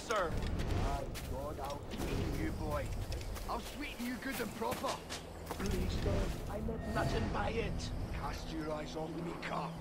sir. My God, I'll sweeten you, boy. I'll sweeten you good and proper. Please, sir, I meant nothing by it. Cast your eyes off me, cup.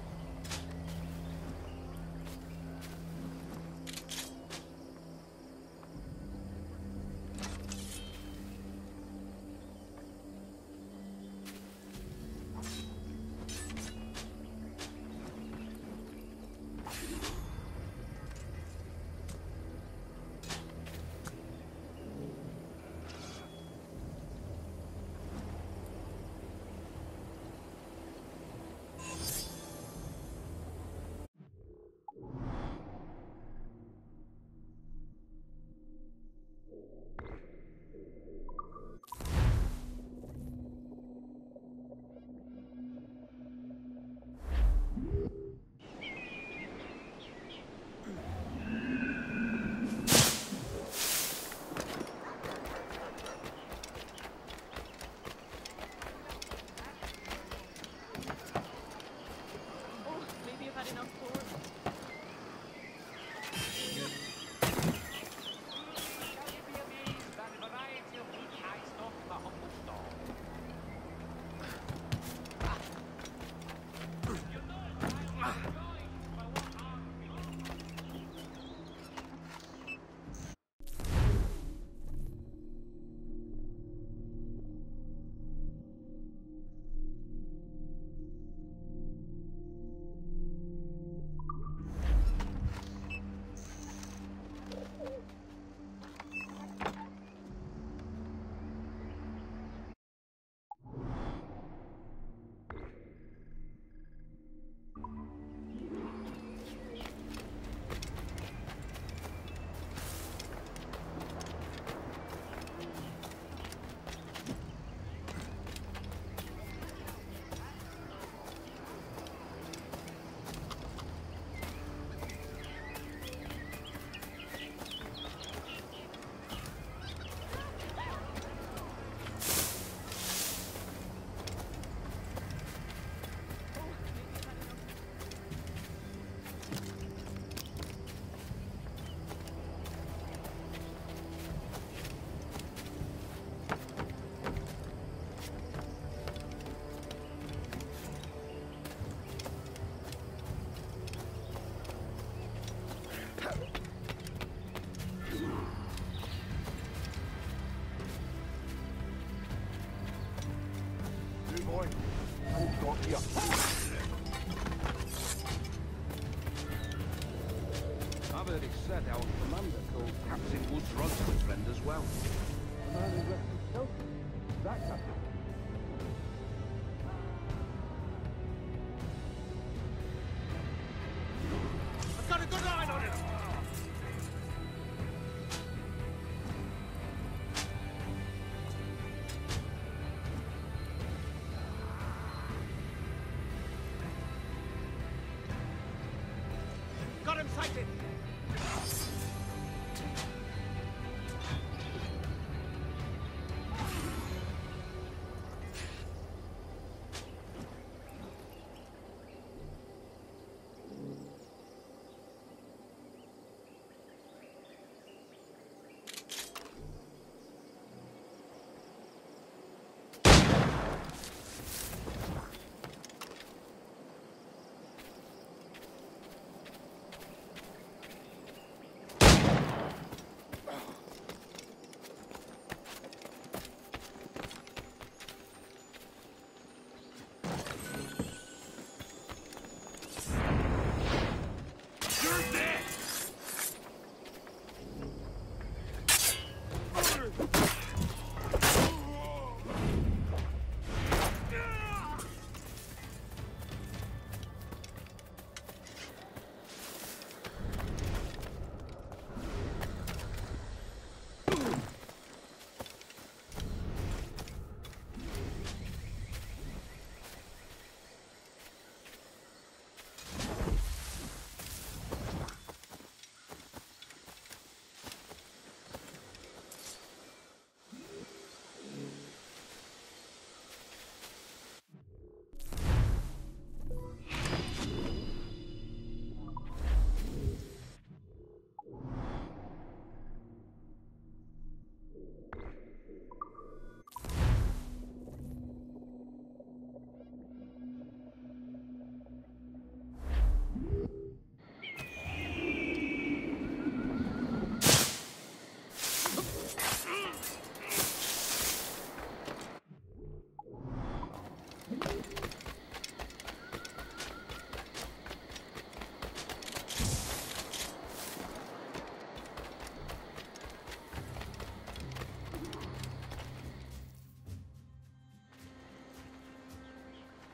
I've heard it said our commander called Captain Woods Rod's a friend as well. The man who left himself. That captain. I've got a good line on him! Got him sighted!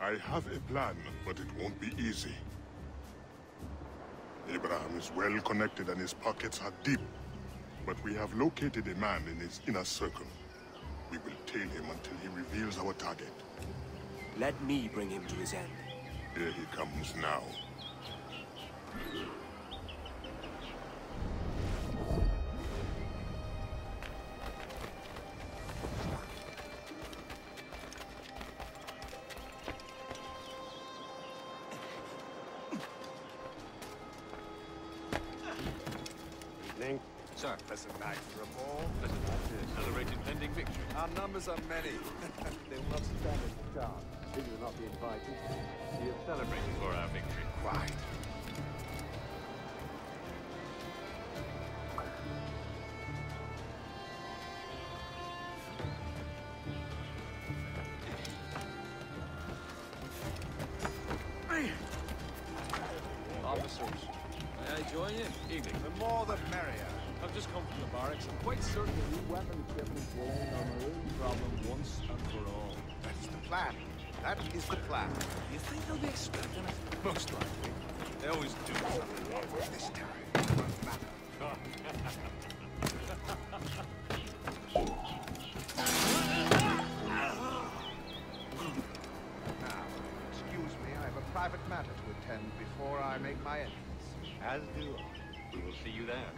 I have a plan, but it won't be easy. Abraham is well connected and his pockets are deep. But we have located a man in his inner circle. We will tail him until he reveals our target. Let me bring him to his end. Here he comes now. Evening. Sir, pleasant night for a ball. Pleasant night to celebrate impending victory. Our numbers are many. They will not stand a chance. These will not be invited. We are celebrating for our victory. Quite. Officers, may I join you? Evening. The more the merrier. I've just come from the barracks. I'm quite certain the new weapon shipment will end our maroon problem once and for all. That's the plan. That is the plan. You think they'll be expecting it? Most likely. They always do something wrong this time. It won't matter. Now, excuse me, I have a private matter to attend before I make my entrance. As do I. We will see you there.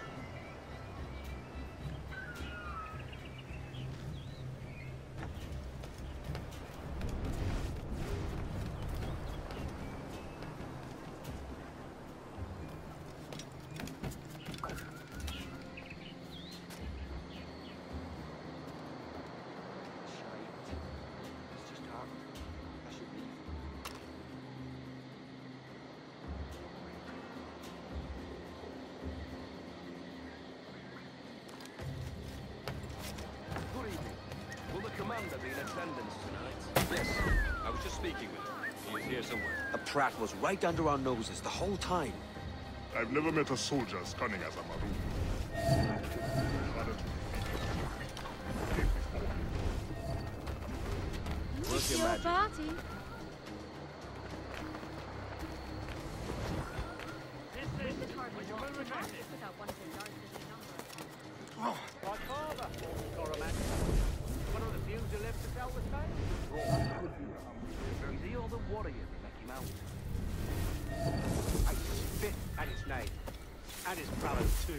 It's just hard. I should leave. Good evening. Will the commander be in attendance tonight? Yes. I was just speaking with him. He is here somewhere. A Pratt was right under our noses the whole time. I've never met a soldier as cunning as a Maroon. It's your party. Bring the target without one of the largest number. My father, Coromant. One of the few who lived to tell the tale. He's the other warrior that make him out. I spit at his name. And his prowess too.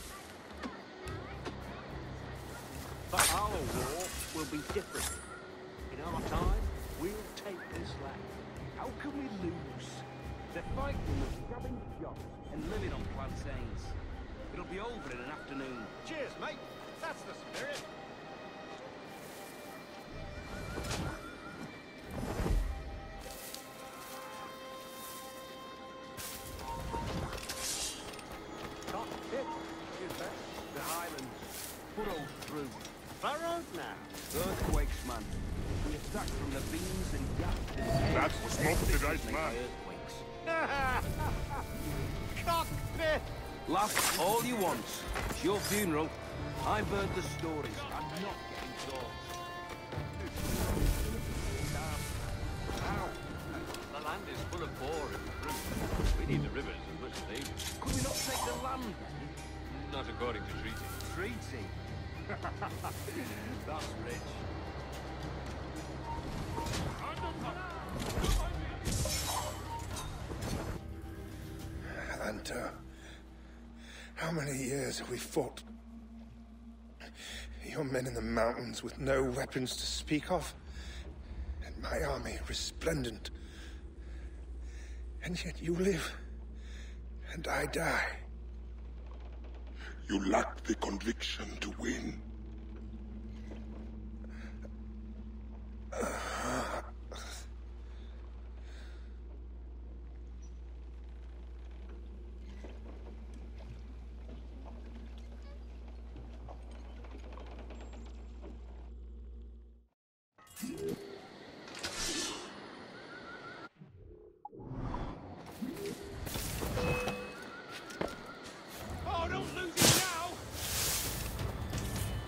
But our war will be different. In our time, we'll take this land. How can we lose? They're fighting with grabbing jobs and living on plantains. It'll be over in an afternoon. Cheers, mate. That's the spirit. Cockpit, the Highlands, burrowed through. Burrowed now. Earthquakes, man. We attacked from the beams and gaps. That was not the right man. Earthquakes. Cockpit! Laugh all you want. It's your funeral. I've heard the stories. I'm not getting thoughts. Ow. The land is full of boar and fruit. We need the rivers as much as they do. Could we not take the land then? Not according to treaty. Treaty. That's rich. Hunter, how many years have we fought? Your men in the mountains with no weapons to speak of, and my army resplendent. And yet you live, and I die. You lack the conviction to win. Oh, don't lose it now!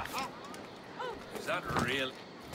Is that real?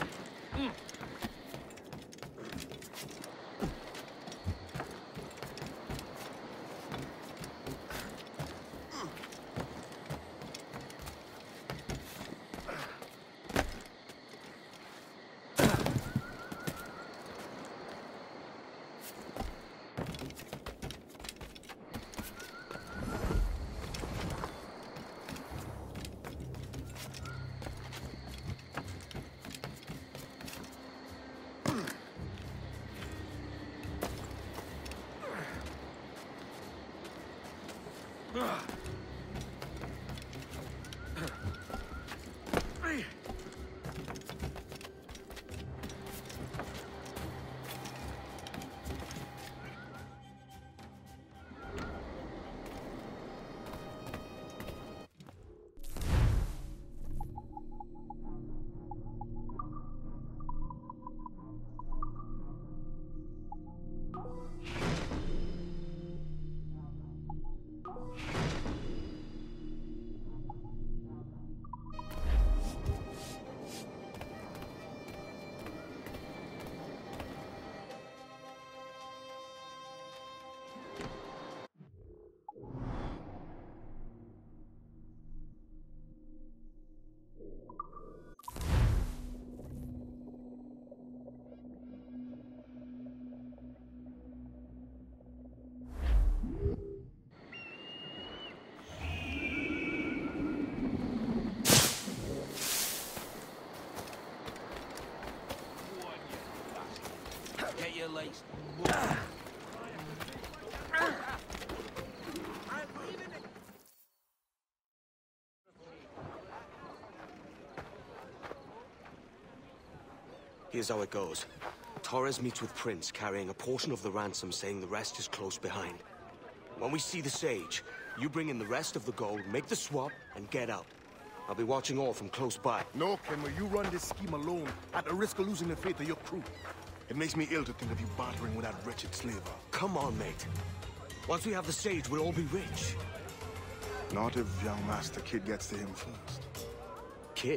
Get your legs. Here's how it goes. Torres meets with Prince, carrying a portion of the ransom, saying the rest is close behind. When we see the Sage, you bring in the rest of the gold, make the swap, and get out. I'll be watching all from close by. No, Kenway, you run this scheme alone, at the risk of losing the faith of your crew. It makes me ill to think of you bartering with that wretched slaver. Come on, mate. Once we have the Sage, we'll all be rich. Not if young Master Kid gets to him first. Kid?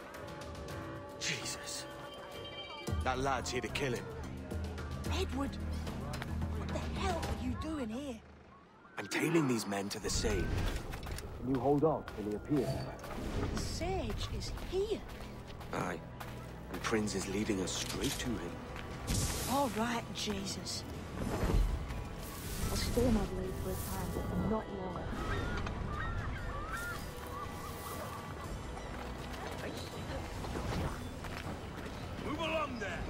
Jesus. That lad's here to kill him. Edward! What the hell are you doing here? I'm tailing these men to the Sage. Can you hold on till he appears? The Sage is here. Aye. And Prince is leading us straight to him. All right, Jesus. I'll stay my blade for a time, but not longer. Move along there.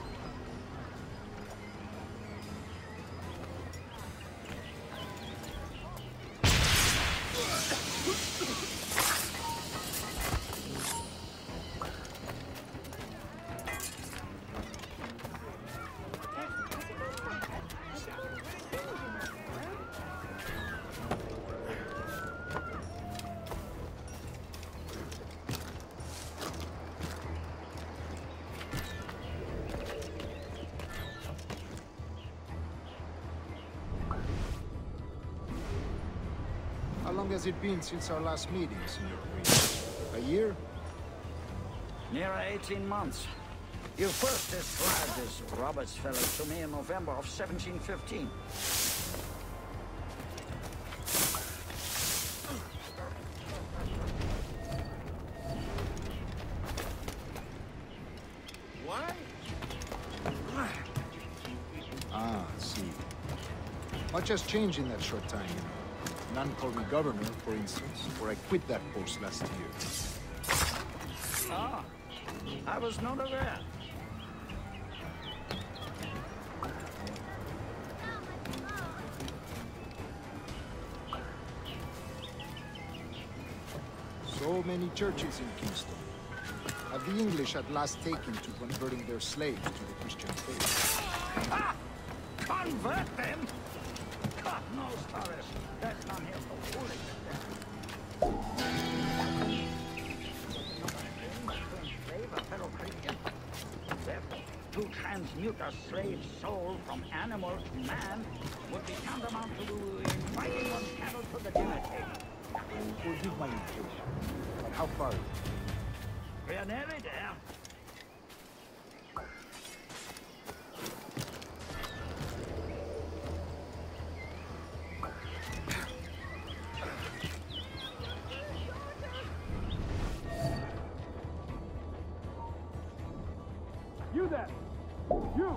How long has it been since our last meeting, Senor Queen? A year? Near 18 months. You first described this Roberts fellow to me in November of 1715. What? Ah, I see. Much has changed in that short time, you know. None called me governor, for instance, for I quit that post last year. Ah, I was not aware. So many churches in Kingston. Have the English at last taken to converting their slaves to the Christian faith? Ah! Convert them? God knows, Torres. That's not here for foolishness. Slave a fellow Christian. Therefore, to transmute a slave's soul from animal to man would be tantamount to inviting one's cattle to the dinner table. Forgive my impatience, but how far is it? canary there. You there! You!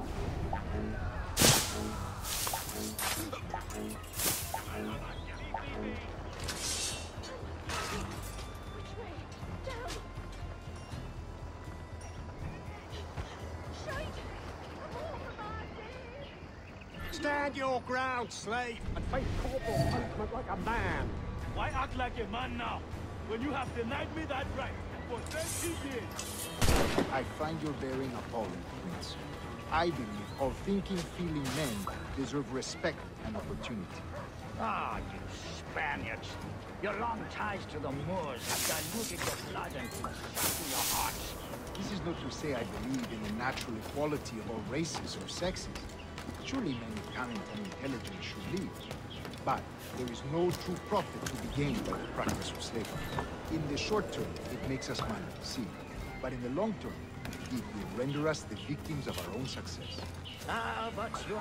Stand your ground, slave! And face corporal punishment like a man! Why act like a man now, when you have denied me that right for 30 years? I find your bearing appalling, Prince. I believe all thinking, feeling men deserve respect and opportunity. Ah, you Spaniards. Your long ties to the Moors have diluted your blood and softened your hearts. This is not to say I believe in the natural equality of all races or sexes. Surely men of talent and intelligence should live. But there is no true profit to be gained by the practice of slavery. In the short term, it makes us money, see. But in the long term, it will render us the victims of our own success. Ah, but you...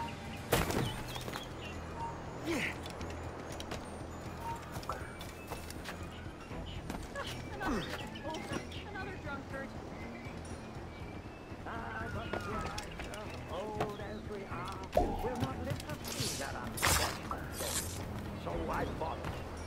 Another drunkard. Ah, but you and I, old as we are, will not live to see that unfortunate day. So why bother?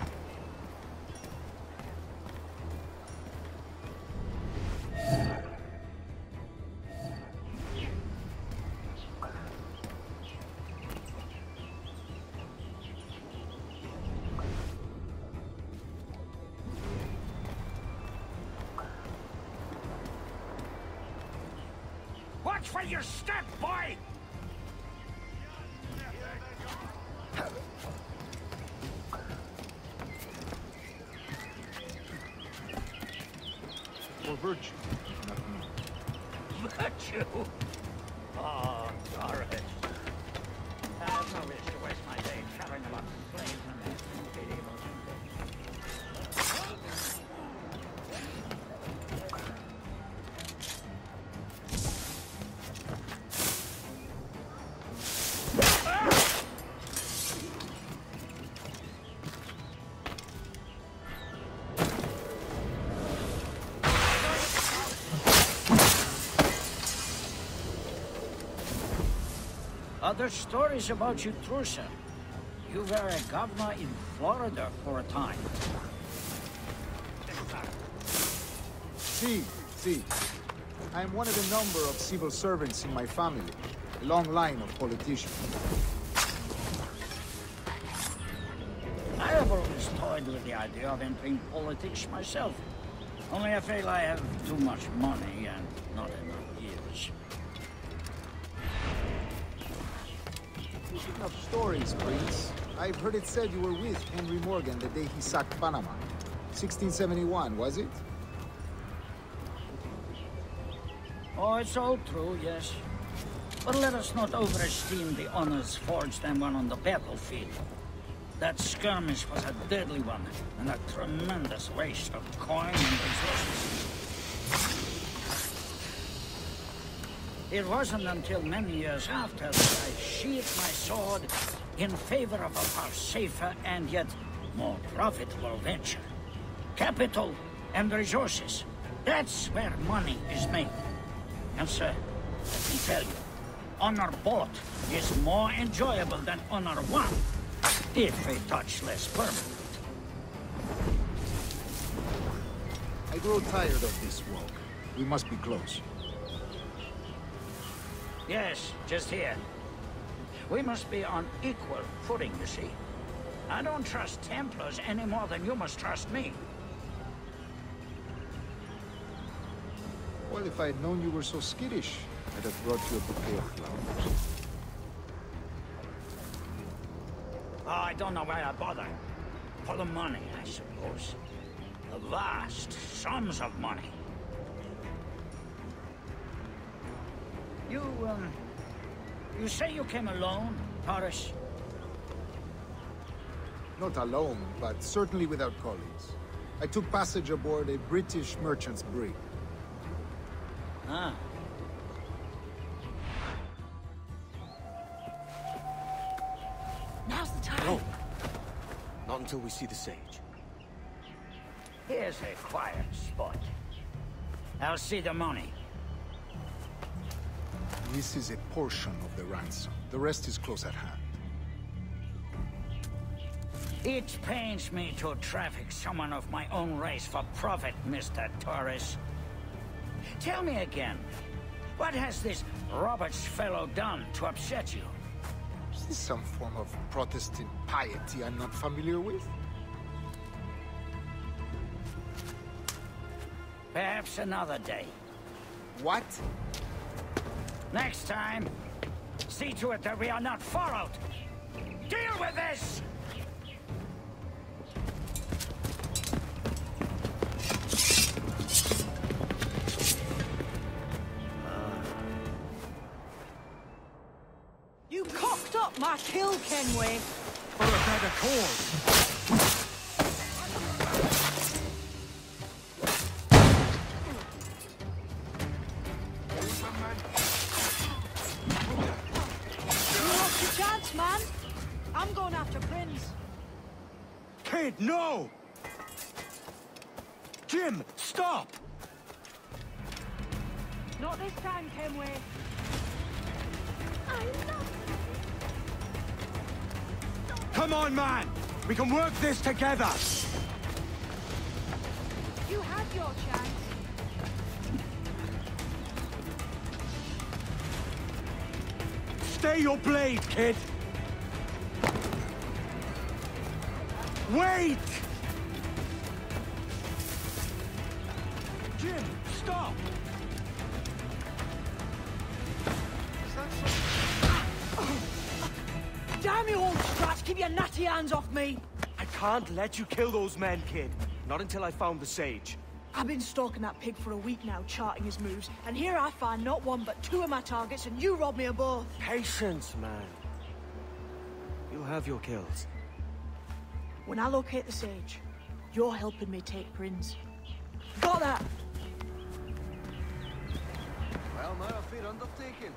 Watch for your step, boy! For virtue, nothing more. Virtue? Oh, Doris. I have no wish to waste my day chattering about slaves and medieval Other stories about you, Trusa. You were a governor in Florida for a time. See. I am one of a number of civil servants in my family. A long line of politicians. I have always toyed with the idea of entering politics myself. Only I feel I have too much money and not enough years. Speaking of stories, Prince, I've heard it said you were with Henry Morgan the day he sacked Panama. 1671, was it? Oh, it's all true, yes. But let us not overesteem the honors forged and won on the battlefield. That skirmish was a deadly one, and a tremendous waste of coin and resources. It wasn't until many years after that I sheathed my sword in favor of a far safer and yet more profitable venture. Capital and resources. That's where money is made. And sir, let me tell you, honor bought is more enjoyable than honor won, if a touch less permanent. I grow tired of this walk. We must be close. Yes, just here. We must be on equal footing, you see. I don't trust Templars any more than you must trust me. Well, if I had known you were so skittish, I'd have brought you a bouquet of flowers. Oh, I don't know why I bother. For the money, I suppose. The vast sums of money. You say you came alone, Taurus? Not alone, but certainly without colleagues. I took passage aboard a British merchant's brig. Ah. Now's the time. No. Not until we see the sage. Here's a quiet spot. I'll see the money. This is a portion of the ransom. The rest is close at hand. It pains me to traffic someone of my own race for profit, Mr. Torres. Tell me again, what has this Roberts fellow done to upset you? Is this some form of Protestant piety I'm not familiar with? Perhaps another day. What? Next time, see to it that we are not followed. Deal with this! You cocked up my kill, Kenway. For a better cause. Chance, man. I'm going after Prince. Kid, no! Jim, stop! Not this time, Kenway. Come on, man! We can work this together! You had your chance. Stay your blade, kid! Wait! Jim, stop! Damn you, old scratch! Keep your natty hands off me! I can't let you kill those men, kid. Not until I found the sage. I've been stalking that pig for a week now, charting his moves, and here I find not one but two of my targets, and you robbed me of both. Patience, man. You'll have your kills. When I locate the sage, you're helping me take Prince. Got that? Well, now a fair undertaking.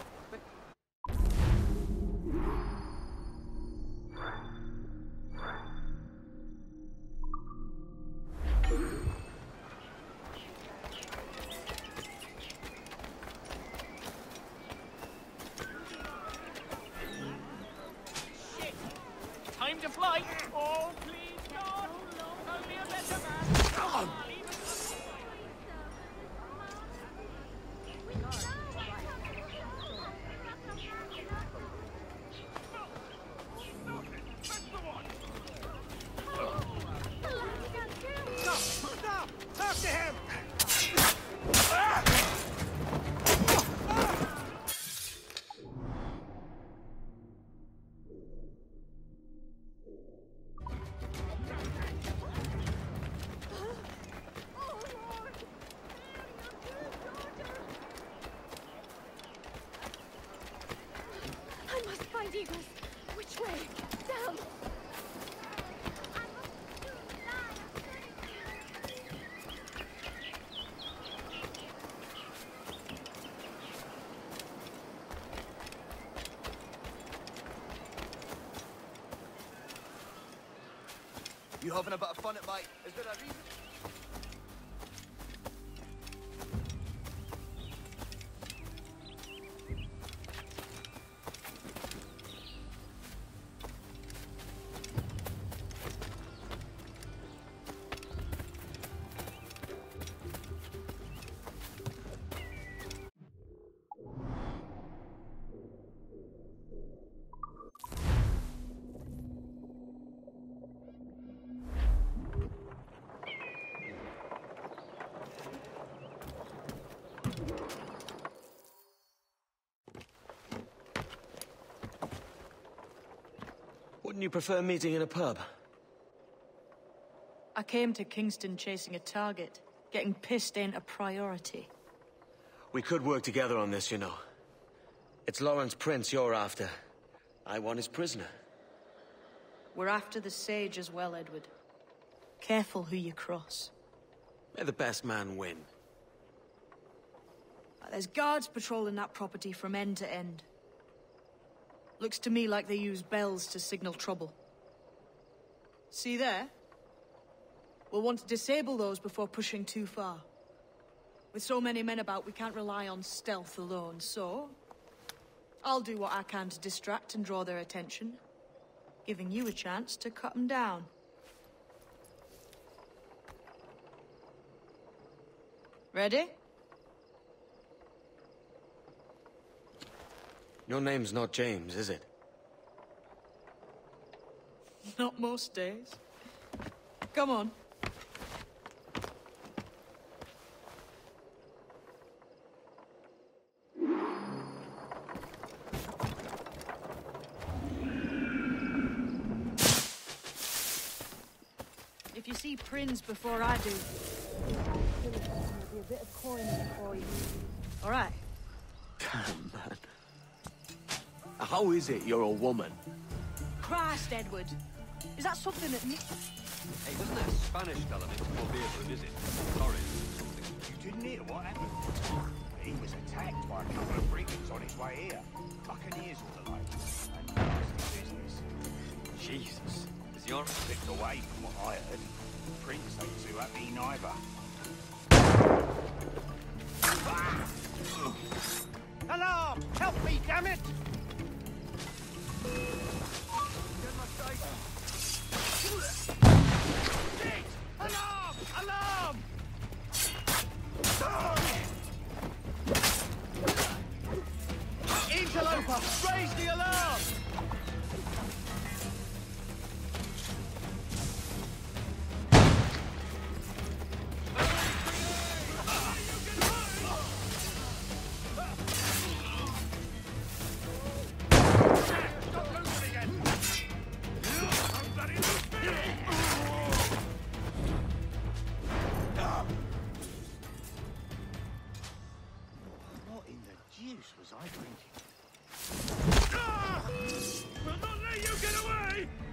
Time to fly! Oh, please, God! I'll be a better man! Stop! After him! I must find Eagles. Which way? Down. You having a bit of fun at my... Is there a reason? Wouldn't you prefer meeting in a pub? I came to Kingston chasing a target. Getting pissed ain't a priority. We could work together on this, you know. It's Lawrence Prince you're after. I want his prisoner. We're after the sage as well, Edward. Careful who you cross. May the best man win. There's guards patrolling that property from end to end. Looks to me like they use bells to signal trouble. See there? We'll want to disable those before pushing too far. With so many men about, we can't rely on stealth alone, so... I'll do what I can to distract and draw their attention, giving you a chance to cut them down. Ready? Your name's not James, is it? Not most days. Come on. If you see Prince before I do, there'll be a bit of coin for you. All right. Damn, man. How is it you're a woman? Christ, Edward. Is that something that... Hey, wasn't that Spanish fella meant to come over here for a visit? Torres or something? You didn't hear what happened? He was attacked by a couple of brigands on his way here. Buccaneers all the like. And nasty business. Jesus. Is the arm Slipped away from what I heard. Prince ain't too happy neither. Alarm! Help me, damn it! Alarm! Alarm! Interloper! Raise the alarm! What in the juice was I drinking? We'll not let you get away!